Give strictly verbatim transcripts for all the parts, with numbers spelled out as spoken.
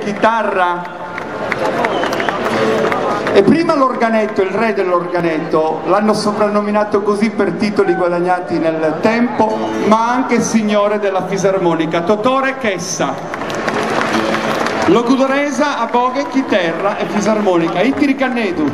chitarra. E prima l'organetto, il re dell'organetto, l'hanno soprannominato così per titoli guadagnati nel tempo, ma anche signore della fisarmonica, Totore Chessa. Logudoresa a boghe, chitarra e fisarmonica, Ittiri Cannedu.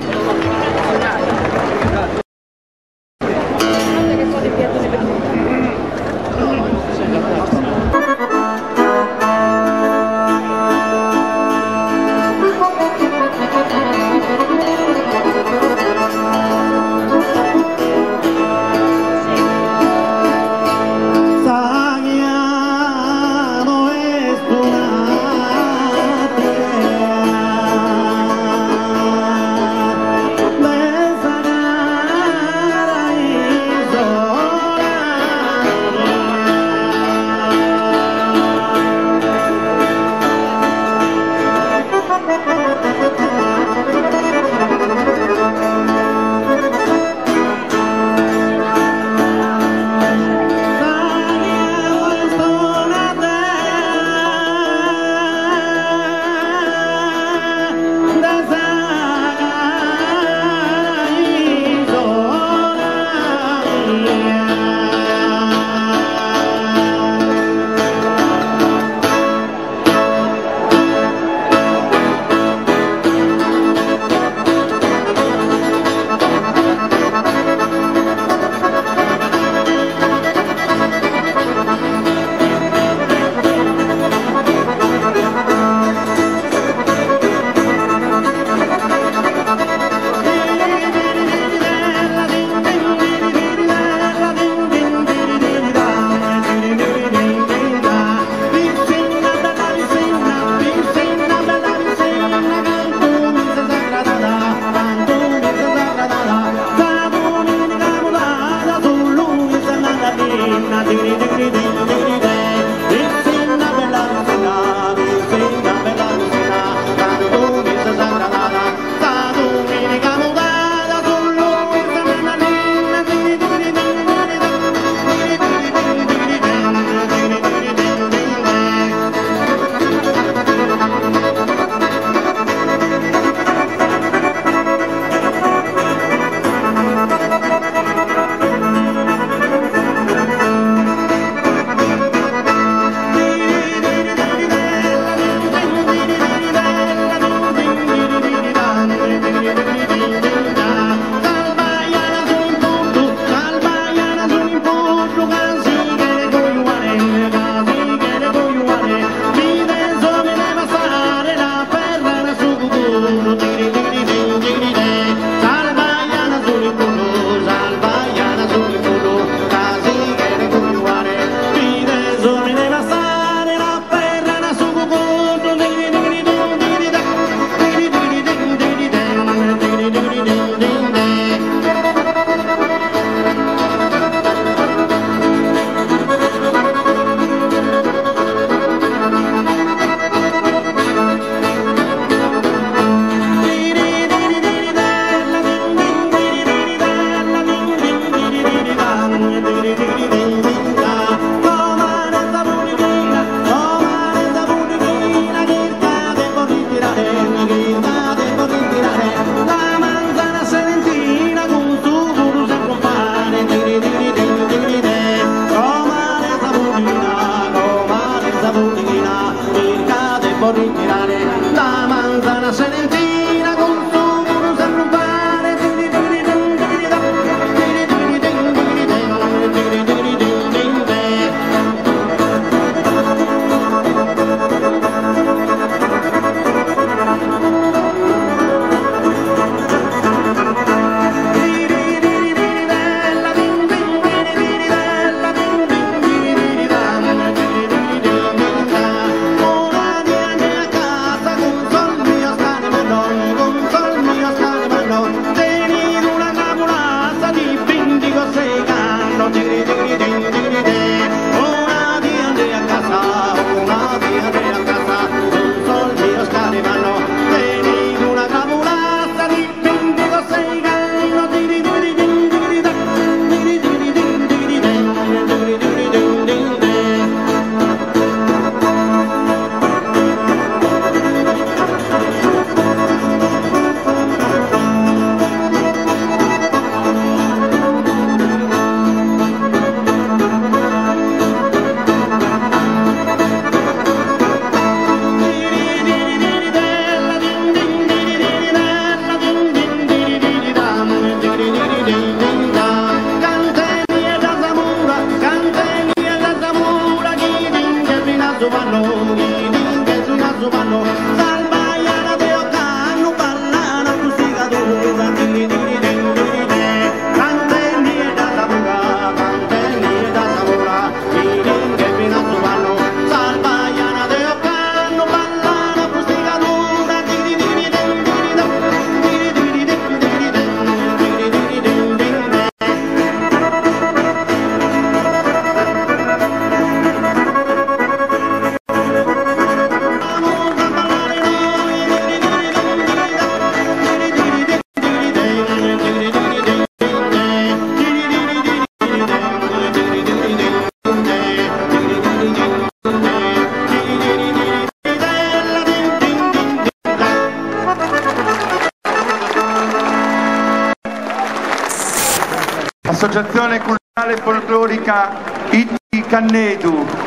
fanno salvaiana de occanno ballana musica dura di di di di di tante nie da sabura tante nie da sabura di di che pinazzo fanno salvaiana de occanno ballana musica dura di di di di Associazione Culturale Folclorica Iti Cannedu.